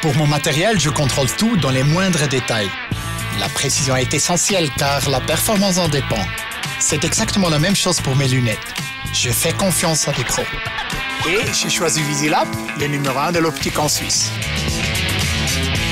Pour mon matériel, je contrôle tout dans les moindres détails. La précision est essentielle car la performance en dépend. C'est exactement la même chose pour mes lunettes. Je fais confiance à des pros. Et j'ai choisi Visilab, le numéro 1 de l'optique en Suisse.